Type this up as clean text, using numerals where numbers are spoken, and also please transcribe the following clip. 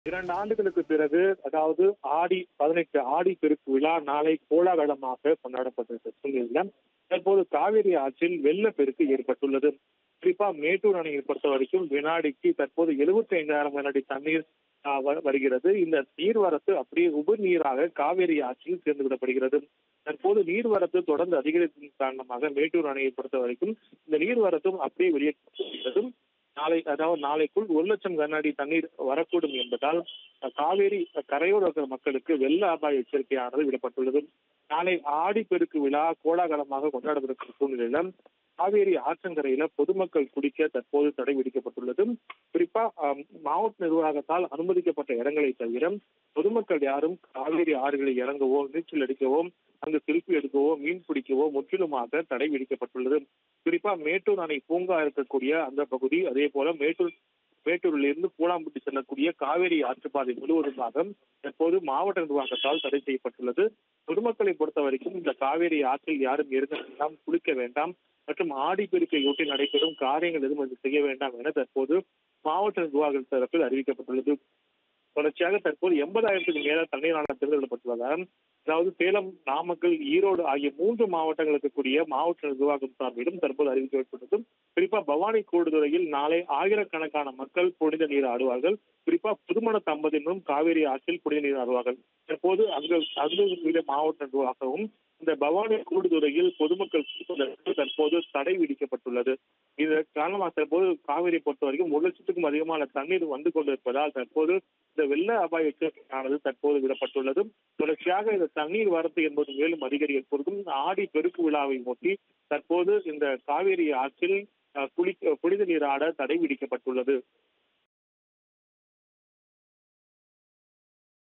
2 ஆண்டுகளுக்கு பிறகு, அதாவது ஆடி 18 ஆடி பெருக்கு விழா நாளை கோலாகலமாக கொண்டாடப்பட்டிருக்கிற சூழ்நிலையில் தற்போது காவிரி ஆற்றில் வெள்ளப்பெருக்கு ஏற்பட்டுள்ளது. குறிப்பா மேட்டூர் அணையை பொறுத்த வரைக்கும் வினாடிக்கு தற்போது 75,000 வினாடி தண்ணீர் வருகிறது. இந்த நீர்வரத்து அப்படியே உபரி நீராக காவிரி ஆற்றில் சேர்ந்து விடப்படுகிறது. தற்போது நீர்வரத்து தொடர்ந்து அதிகரித்ததன் காரணமாக மேட்டூர் அணையை பொறுத்த வரைக்கும் இந்த நீர்வரத்தும் அப்படியே வெளியேற்றப்படுகிறது. நாளைக்குள் 1,00,000 கன அடி தண்ணீர் வரக்கூடும் என்பதால் காவேரி கரையோர மக்களுக்கு வெள்ள அபாய எச்சரிக்கையானது விடப்பட்டுள்ளது. நாளை ஆடிப்பெருக்கு விழா கோலாகலமாக கொண்டாடப்பட்டிருக்கும் சூழ்நிலையில காவேரி ஆற்றங்கரையில பொதுமக்கள் குடிக்க தற்போது தடை விதிக்கப்பட்டுள்ளது. குறிப்பா மாவட்ட நிர்வாகத்தால் அனுமதிக்கப்பட்ட இடங்களை தவிர பொதுமக்கள் யாரும் காவேரி ஆறுகளில் இறங்கவோ, நீச்சல் அடிக்கவோ, அங்கு செல்ஃபி எடுக்கவோ, மீன் பிடிக்கவோ முற்றிலுமாக தடை விதிக்கப்பட்டுள்ளது. குறிப்பா மேட்டூர் அணை பூங்கா இருக்கக்கூடிய அந்த பகுதி, அதே போல மேட்டூரில் இருந்து பூலாம்பட்டி செல்லக்கூடிய காவேரி ஆற்றுப்பாதை முழுவதுமாக தற்போது மாவட்ட நிர்வாகத்தால் தடை செய்யப்பட்டுள்ளது. பொதுமக்களை பொறுத்த வரைக்கும் இந்த காவேரி ஆற்றில் யாரும் இறங்க வேண்டாம், குளிக்க வேண்டாம் மற்றும் ஆடிப்பெருக்கையொட்டி நடைபெறும் காரியங்கள் எதுவும் செய்ய வேண்டாம் என தற்போது மாவட்ட நிர்வாக தரப்பில் அறிவிக்கப்பட்டுள்ளது. தொடர்ச்சியாக தற்போது 80,000க்கு மேல தண்ணீரான திறந்துவிடப்பட்டுள்ளதால், அதாவது சேலம், நாமக்கல், ஈரோடு ஆகிய 3 மாவட்டங்களுக்கு கூடிய மாவட்ட நிர்வாகம் சார்பிலும் தற்போது அறிவிக்கப்பட்டுள்ளது. குறிப்பா பவானி கூடுதுறையில் நாளை ஆயிரக்கணக்கான மக்கள் புனித நீர் ஆடுவார்கள். குறிப்பா புதுமண தம்பதியினரும் காவேரி ஆற்றில் புனித நீர் ஆடுவார்கள். தற்போது அங்கு மாவட்ட நிர்வாகமும் இந்த பவானி கூடுதுறையில் பொதுமக்கள் தற்போது தடை விதிக்கப்பட்டுள்ளது. இதன் காரணமாக தற்போது காவிரி பொறுத்த வரைக்கும் 1,00,000க்கும் அதிகமான தண்ணீர் வந்து கொண்டிருப்பதால் தற்போது இந்த வெள்ள அபாய எச்சரிக்கையானது தற்போது விடப்பட்டுள்ளது. தொடர்ச்சியாக இந்த தண்ணீர் வரத்து என்பது மேலும் அதிகரிப்பதற்கும் ஆடி பெருக்கு விழாவை ஒட்டி தற்போது இந்த காவிரி ஆற்றில் புனித நீராட தடை விதிக்கப்பட்டுள்ளது.